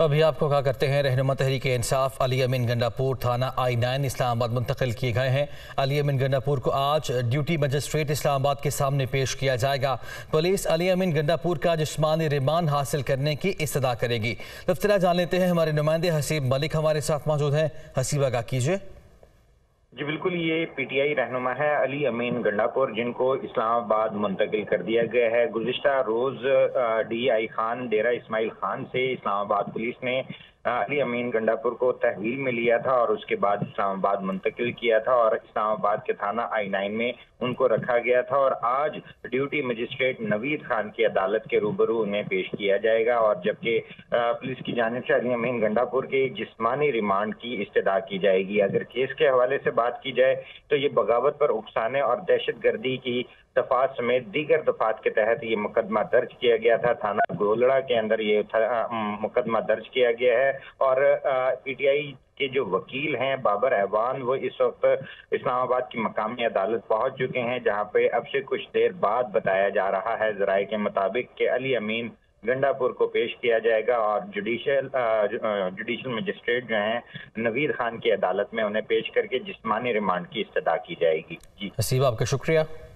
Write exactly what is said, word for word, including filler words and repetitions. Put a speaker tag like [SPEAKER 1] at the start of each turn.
[SPEAKER 1] अभी आपको कहा करते हैं रहनुमा तहरीक इंसाफ अली अमीन गंडापुर थाना आई नाइन इस्लामाबाद मुंतकिल किए गए हैं। अली अमीन गंडापुर को आज ड्यूटी मजिस्ट्रेट इस्लामाबाद के सामने पेश किया जाएगा। पुलिस अली अमीन गंडापुर का जिस्मानी रिमांड हासिल करने की इस्तदा करेगी। तफसीलात जान लेते हैं, हमारे नुमाइंदे हसीब मलिक हमारे साथ मौजूद हैं। हसीब आगाह कीजिए।
[SPEAKER 2] जी बिल्कुल, ये पीटीआई रहनुमा है अली अमीन गंडापुर, जिनको इस्लामाबाद मुंतकिल कर दिया गया है। गुज़िश्ता रोज़ डी आई खान डेरा इस्माइल खान से इस्लामाबाद पुलिस ने अली अमीन गंडापुर को तहवील में लिया था और उसके बाद इस्लामाबाद मुंतकिल किया था और इस्लामाबाद के थाना आई नाइन में उनको रखा गया था और आज ड्यूटी मजिस्ट्रेट नवीद खान की अदालत के रूबरू उन्हें पेश किया जाएगा। और जबकि पुलिस की जानिब से अली अमीन गंडापुर के जिस्मानी रिमांड की इस्तदा की जाएगी। अगर केस के हवाले से बात की जाए तो ये बगावत पर उकसाने और दहशत गर्दी की दफात समेत दीगर दफात के तहत ये मुकदमा दर्ज किया गया था। थाना गोलड़ा के अंदर ये मुकदमा दर्ज किया गया है और पीटीआई के जो वकील हैं बाबर ऐवान, वो इस वक्त इस्लामाबाद की मकामी अदालत पहुंच चुके हैं, जहां पे अब से कुछ देर बाद बताया जा रहा है ज़राए के मुताबिक कि अली अमीन गंडापुर को पेश किया जाएगा और जुडिशल जुडिशल मजिस्ट्रेट जो हैं नवीद खान की अदालत में उन्हें पेश करके जिस्मानी रिमांड की इस्तदा की जाएगी। जी
[SPEAKER 1] हसीब, आपका शुक्रिया।